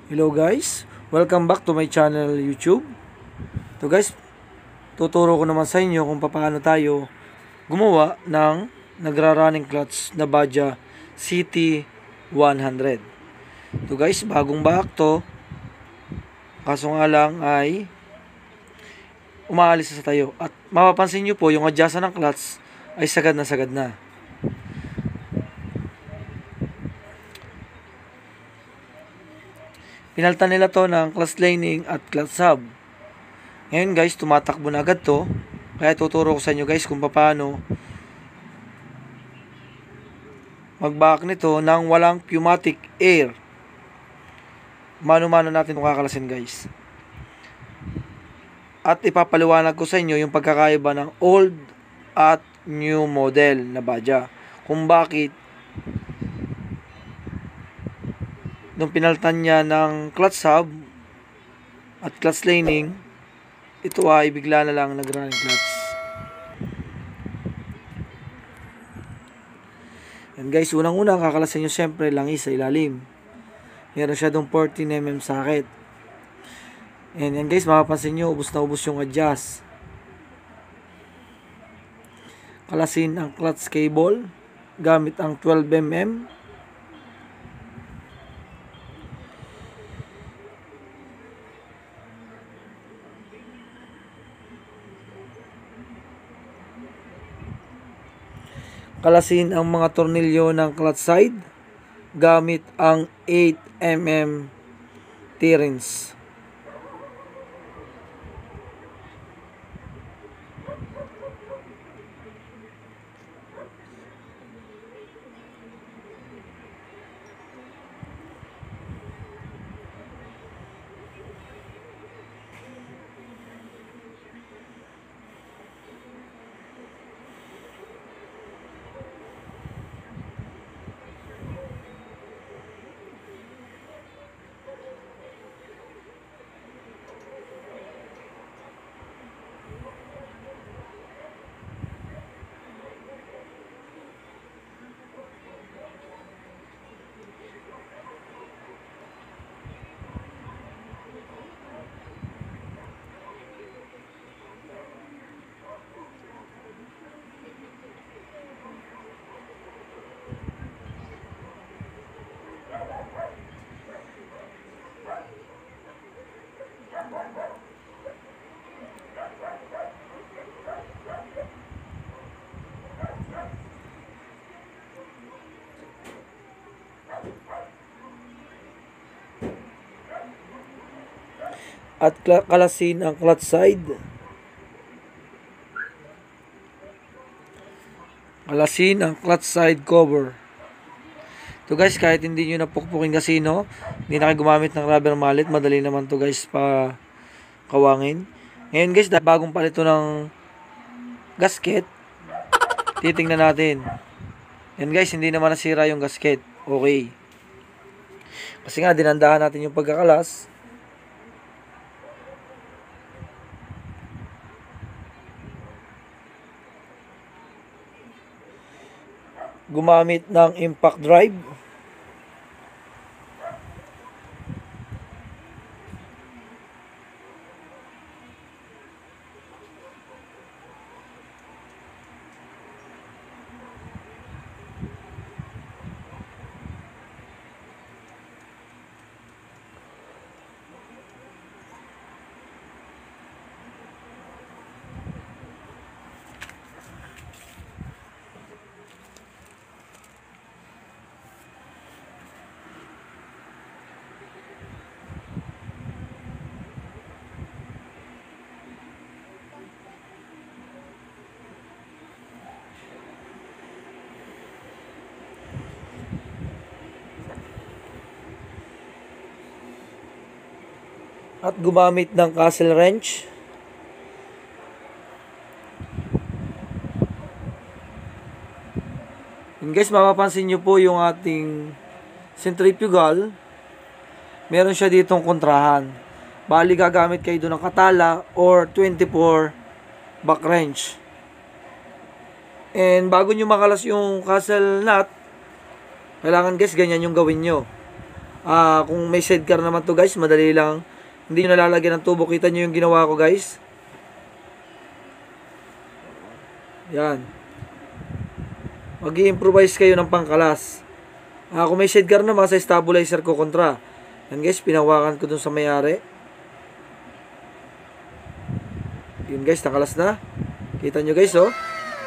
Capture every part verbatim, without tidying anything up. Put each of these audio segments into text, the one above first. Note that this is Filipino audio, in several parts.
Hello guys, welcome back to my channel YouTube. So guys, tuturo ko naman sa inyo kung paano tayo gumawa ng nagra-running clutch na Bajaj C T one hundred. So guys, bagong bahak to. Kaso nga lang ay umaalis na sa tayo. At mapapansin nyo po yung adjustan ng clutch ay sagad na sagad na. Pinaltan nila to ng clutch lining at clutch hub. Ngayon guys, tumatakbo na agad to. Kaya tuturo ko sa inyo guys kung paano mag-back nito nang walang pneumatic air. Mano-mano natin itong kakalasin guys. At ipapaliwanag ko sa inyo yung pagkakaiba ng old at new model na Bajaj. Kung bakit nung pinaltan niya ng clutch hub at clutch lining, ito ay bigla na lang nag-running clutch. And guys, unang-unang kakalasin nyo siyempre langis sa ilalim. Meron siya dong fourteen millimeter socket. And yan guys, mapapansin nyo, ubos na ubos yung adjust. Kalasin ang clutch cable gamit ang twelve millimeter. Kalasin ang mga tornilyo ng clutch side gamit ang eight millimeter T-rings. At kalasin ang clutch side. Kalasin ang clutch side cover. To guys, kahit hindi nyo napukpukin kasino, hindi na kayo gumamit ng rubber mallet, madali naman to guys pa kawangin. Ngayon guys, bagong palito ng gasket, titingnan natin. Yan guys, hindi naman nasira yung gasket. Okay. Kasi nga, dinandahan natin yung pagkakalas. Gumamit ng impact drive. At gumamit ng castle wrench. And guys, mapapansin nyo po yung ating centrifugal. Meron siya ditong kontrahan. Bali, gagamit kayo doon ng katala or twenty-four back wrench. And bago nyo makalas yung castle nut, kailangan guys, ganyan yung gawin nyo. Ah, kung may sidecar naman to guys, madali lang. Hindi nyo nalalagyan ng tubo. Kita nyo yung ginawa ko guys. Yan. Mag-i-improvise kayo ng pangkalas. Ah, kung may sidecar naman sa stabilizer ko kontra. Yan guys, pinawakan ko dun sa may-ari. Yun guys, nakalas na. Kita nyo guys, oh.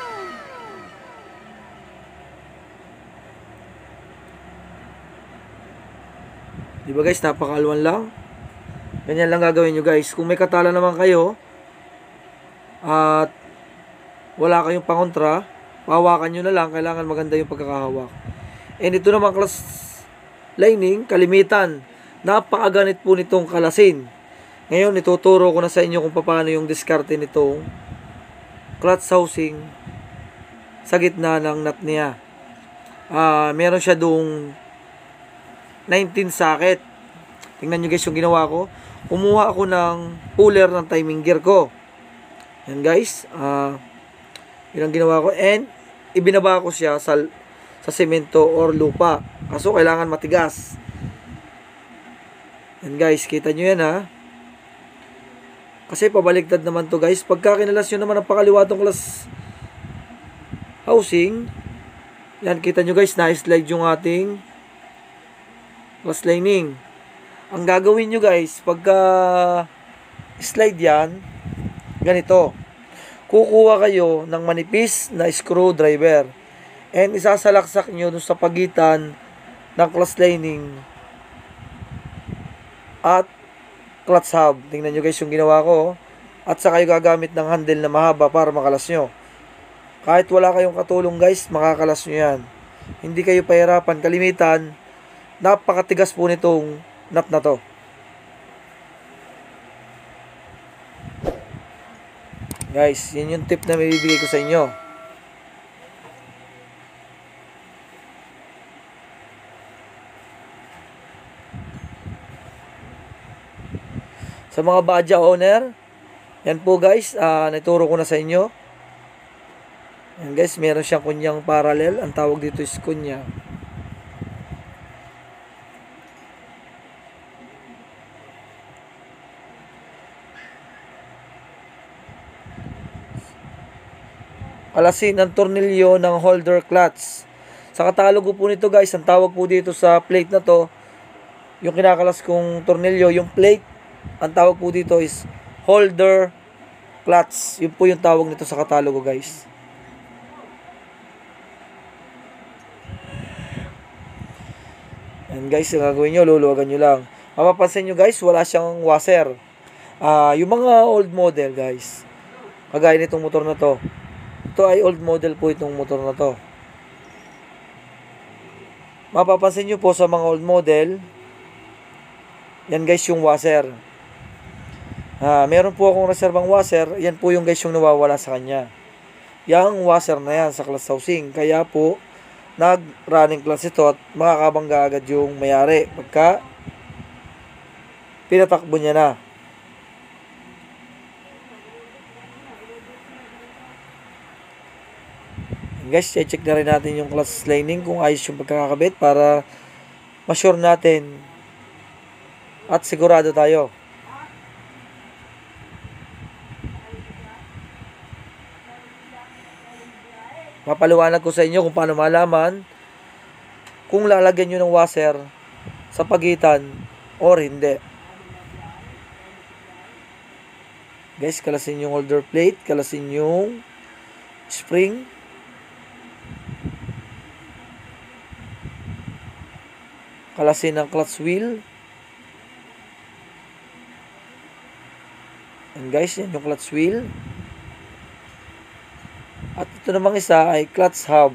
Diba guys, napakalwan lang. Ganyan lang gagawin nyo guys. Kung may katala naman kayo, at wala kayong pangontra, pahawakan nyo na lang. Kailangan maganda yung pagkakahawak. And ito naman class lining, kalimitan. Napakaganit po nitong kalasin. Ngayon, ituturo ko na sa inyo kung paano yung diskarte nitong clutch housing sa gitna ng nut niya. Uh, meron siya doong nineteen socket. Tingnan nyo guys yung ginawa ko. Kumuha ako ng puller ng timing gear ko. Yan guys. Uh, yun ang ginawa ko. And ibinaba ko siya sa, sa semento or lupa. Kaso kailangan matigas. Yan guys. Kita nyo yan ha. Kasi pabaliktad naman to guys. Pagka kinalas nyo naman ang pakaliwatong class housing. Yan kita nyo guys. Na-slide yung ating class lining. Ang gagawin nyo guys, pagka slide yan, ganito. Kukuha kayo ng manipis na screwdriver. And isasalaksak nyo dun sa pagitan ng class lining at clutch hub. Tingnan nyo guys yung ginawa ko. At saka kayo gagamit ng handle na mahaba para makalas nyo. Kahit wala kayong katulong guys, makakalas nyo yan. Hindi kayo pahirapan. Kalimitan, napakatigas po nitong nut na to. Guys, yun yung tip na may bibigay ko sa inyo. Sa mga badya owner, yan po guys, uh, naturo ko na sa inyo. Yan guys, meron siyang kunyang parallel. Ang tawag dito is kunya. Kalasin ang tornilyo ng holder clutch. Sa katalogo po nito guys, ang tawag po dito sa plate na to, yung kinakalas kong tornilyo, yung plate, ang tawag po dito is holder clutch. Yun po yung tawag nito sa katalogo guys. And guys, yung gagawin nyo, luluwagan nyo lang. Mapapansin nyo guys, wala siyang washer. Uh, yung mga old model guys, kagaya nitong motor na to, ito ay old model po itong motor na to. Mapapansin nyo po sa mga old model, yan guys yung washer. Ah, meron po akong reservang washer, yan po yung guys yung nawawala sa kanya. Yang washer na yan sa clutch housing. Kaya po, nag-running clutch ito at makakabangga agad yung mayari pagka pinatakbo niya na. Guys, check na rin natin yung clutch lining kung ayos yung pagkakabit para ma-sure natin at sigurado tayo. Mapaliwanag ko sa inyo kung paano malaman kung lalagyan nyo ng washer sa pagitan or hindi. Guys, kalasin yung holder plate, kalasin yung spring. Kalasin ng clutch wheel. And guys, yan yung clutch wheel. At ito namang isa ay clutch hub.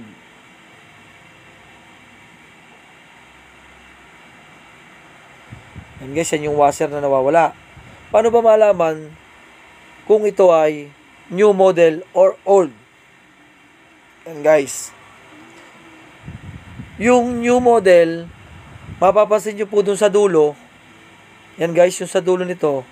And guys, yan yung washer na nawawala. Paano ba malaman kung ito ay new model or old? And guys, yung new model, mapapansin nyo po dun sa dulo, yan guys, yung sa dulo nito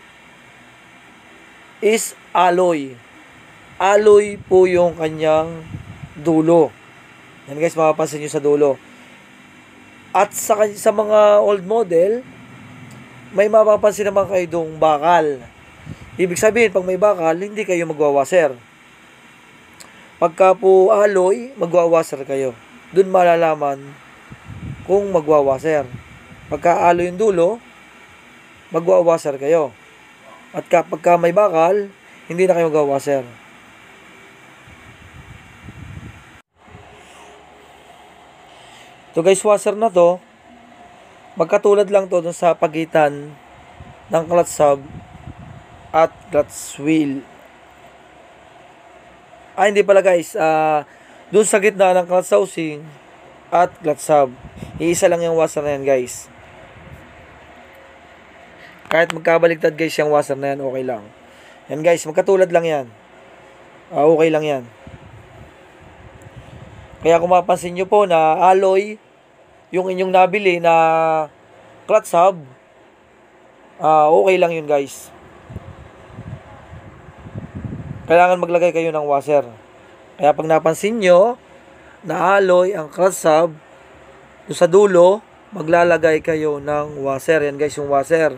is alloy. Alloy po yung kanyang dulo. Yan guys, mapapansin nyo sa dulo. At sa, sa mga old model, may mapapansin naman kayo dong bakal. Ibig sabihin, pag may bakal, hindi kayo magwawaser. Pagka po alloy, magwawaser kayo. Doon malalaman kung magwawaser. Pagka alloy yung dulo, magwawaser kayo. At kapag may bakal, hindi na kayo magwawaser. To guys, washer na to, magkatulad lang to dun sa pagitan ng clutch hub at clutch wheel. Ah, hindi pala guys, uh, dun sa gitna ng clutch housing at clutch hub. Iisa lang yung washer na yan guys. Kahit magkabaligtad guys yung washer na yan, okay lang. Yan guys, magkatulad lang yan. Uh, okay lang yan. Kaya kung mapansin nyo po na alloy yung inyong nabili na clutch hub, uh, okay lang yun guys. Kailangan maglagay kayo ng washer. Kaya pag napansin nyo na alloy ang clutch hub, doon sa dulo, maglalagay kayo ng washer. Yan guys yung washer.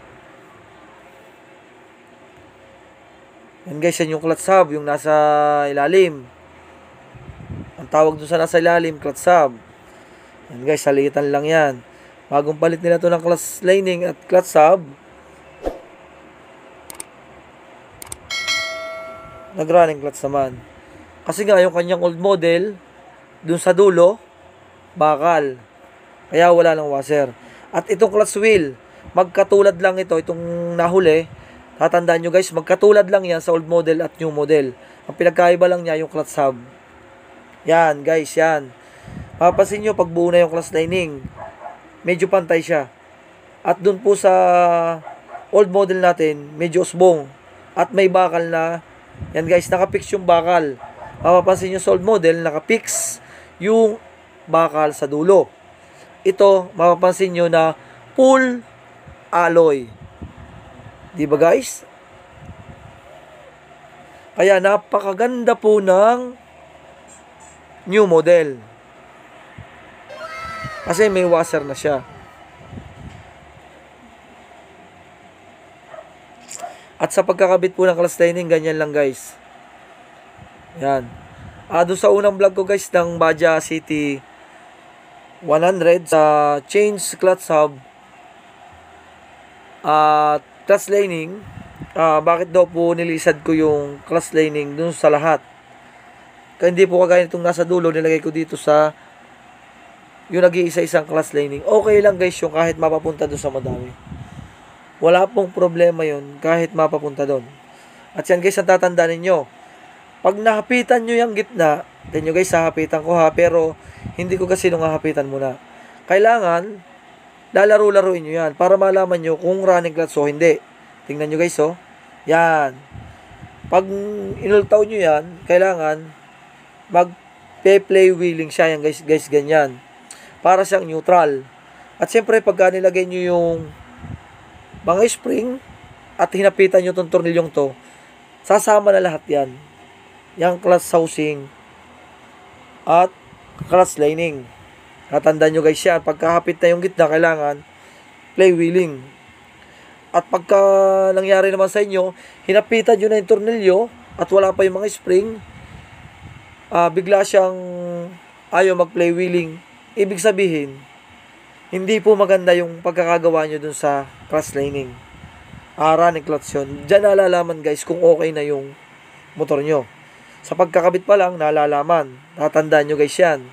Yan guys, yan yung clutch hub, yung nasa ilalim. Ang tawag doon sa nasa ilalim, clutch hub. Yan guys, salitan lang yan. Bagong palit nila to ng clutch lining at clutch hub. Nag-running clutch naman. Kasi nga, yung kanyang old model, doon sa dulo, bakal. Kaya wala ng washer. At itong clutch wheel, magkatulad lang ito, itong nahuli. Tatandaan nyo guys, magkatulad lang yan sa old model at new model. Ang pinagkaiba lang niya yung clutch hub. Yan guys, yan. Mapapansin nyo, pag buo na yung clutch lining, medyo pantay siya. At dun po sa old model natin, medyo usbong. At may bakal na, yan guys, nakapix yung bakal. Mapapansin nyo sa old model, nakapix yung bakal sa dulo. Ito, mapapansin nyo na full alloy. Di ba guys? Kaya napakaganda po ng new model. Kasi may washer na siya. At sa pagkakabit po ng clutch lining, ganyan lang guys. Yan. Ah, doon sa unang vlog ko guys ng Baja City one hundred sa change clutch hub at uh, clutch lining, uh, bakit daw po nilisad ko yung clutch lining dun sa lahat. Kaya hindi po kagaya itong nasa dulo, nilagay ko dito sa yung nag-iisa-isang clutch lining. Okay lang guys yung kahit mapapunta dun sa madami. Wala pong problema yun kahit mapapunta dun. At yan guys, ang tatandaan ninyo, pag nahapitan nyo yung gitna, then nyo guys, hahapitan ko ha, pero hindi ko kasi nung hahapitan muna. Kailangan lalaro-laruin nyo yan para malaman nyo kung running clutch o hindi. Tingnan nyo guys, oh. Yan. Pag inultaw nyo yan, kailangan mag-play wheeling siya. Yan guys, guys, ganyan. Para siyang neutral. At siyempre, pagka nilagay nyo yung mga spring at hinapitan nyo itong tornilyong to, sasama na lahat yan. Yung clutch housing at clutch lining. Natandaan nyo guys yan, pagkahapit na yung gitna, kailangan play wheeling. At pagka nangyari naman sa inyo, hinapitan nyo na yung tornilyo at wala pa yung mga spring, uh, bigla siyang ayaw mag-play wheeling. Ibig sabihin, hindi po maganda yung pagkakagawa nyo dun sa clutch lining. Uh, running clutch yun. Diyan nalalaman guys kung okay na yung motor nyo. Sa pagkakabit pa lang, nalalaman. Natandaan nyo guys yan.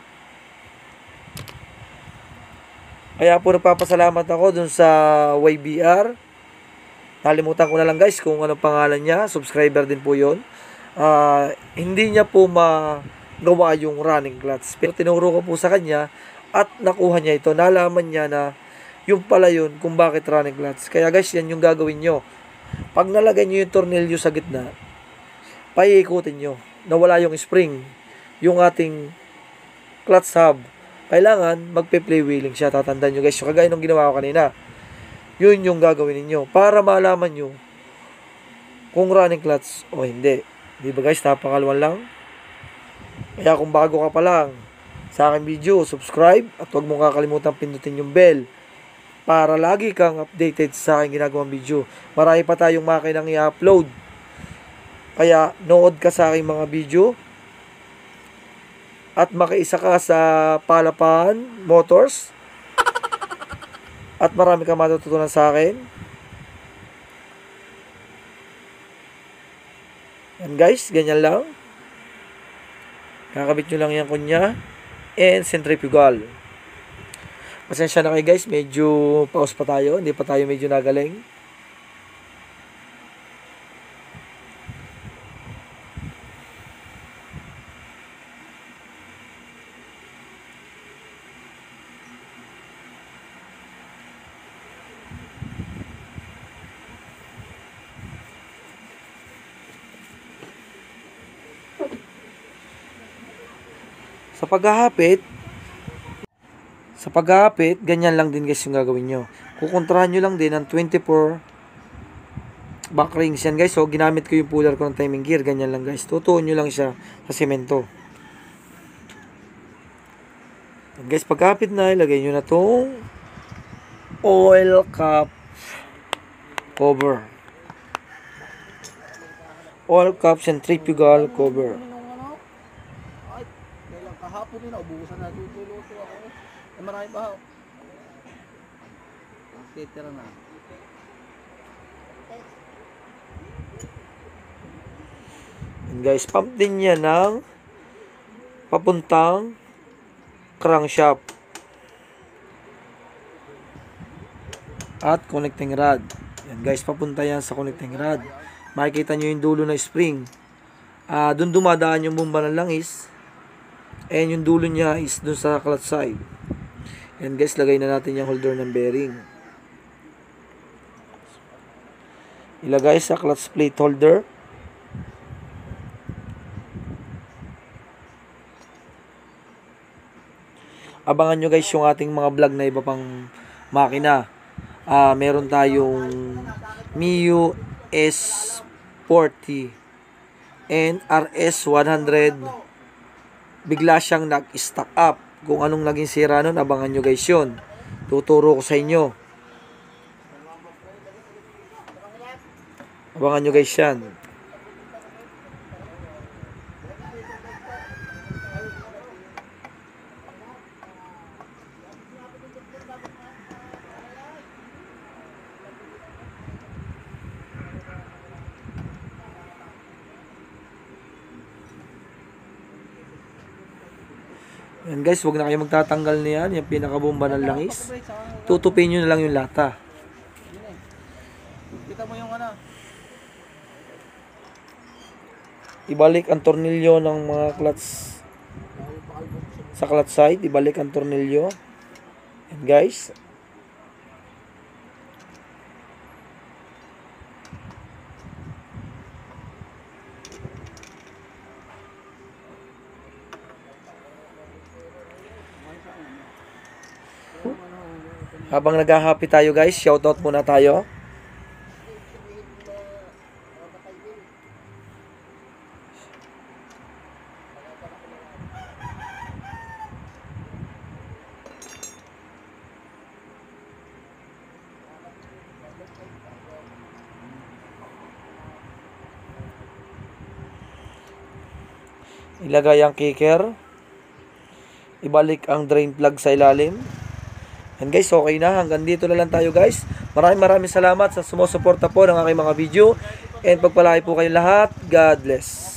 Kaya po nagpapasalamat ako dun sa Y B R. Nalimutan ko na lang guys kung anong pangalan niya. Subscriber din po yun. Uh, hindi niya po magawa yung running clutch. Pero tinuro ko po sa kanya at nakuha niya ito. Nalaman niya na yung pala yun kung bakit running clutch. Kaya guys, yan yung gagawin nyo. Pag nalagay nyo yung tornilyo sa gitna, paiikutin nyo. Nawala yung spring. Yung ating clutch hub. Kailangan magpe-play wheeling siya. Tatandaan nyo guys. So, kagaya nung ginawa ko kanina. Yun yung gagawin ninyo. Para malaman nyo kung running clutch o hindi. Di ba guys? Napakalwan lang. Kaya kung bago ka pa lang sa aking video, subscribe at huwag mong kakalimutan pindutin yung bell para lagi kang updated sa aking ginagawang video. Marami pa tayong makinang i-upload. Kaya nood ka sa aking mga video at makiisa ka sa Palapan Motors at marami kang matututunan sa akin. Yan guys, ganyan lang. Kakabit nyo lang yung kunya and centrifugal. Pasensya na kayo guys, medyo pause pa tayo, hindi pa tayo medyo nagaling. Sa paghahapit, sa paghahapit, ganyan lang din guys yung gagawin nyo. Kukontrahan nyo lang din ng twenty-four back rings yan guys. So, ginamit ko yung puller ko ng timing gear. Ganyan lang guys. Tutuon nyo lang siya sa semento. And guys, paghahapit na, ilagay nyo na tong oil cap cover. Oil cap centrifugal cover. Kahapon din, ubusan na tutuluto ako. Eh, marami pa ako. Titira na. And guys, pump din niya ng papuntang crankshaft at connecting rod. Yan guys, papunta yan sa connecting rod. Makikita nyo yung dulo ng spring. Uh, Doon dumadaan yung bomba ng langis. And yung dulo niya is dun sa clutch side. And guys, lagay na natin yung holder ng bearing. Ilagay sa clutch plate holder. Abangan nyo guys yung ating mga vlog na iba pang makina. Uh, meron tayong Mio S forty and R S one hundred. Bigla siyang nag-stack up. Kung anong naging sira nun, abangan nyo guys yun. Tuturo ko sa inyo. Abangan nyo guys yan. Yan guys, huwag na kayo magtatanggal niyan, yung pinakabomba ng langis. Tutupin nyo na lang yung lata. Kita mo yung ano. Ibalik ang tornilyo ng mga clutch sa clutch side. Ibalik ang tornilyo. Yan guys. Habang naghahappy tayo guys, shoutout muna tayo. Ilagay ang kicker. Ibalik ang drain plug sa ilalim. And guys, okay na. Hanggang dito na lang tayo guys. Maraming maraming salamat sa sumusuporta po ng aking mga video. And pagpalaki po kayong lahat. God bless.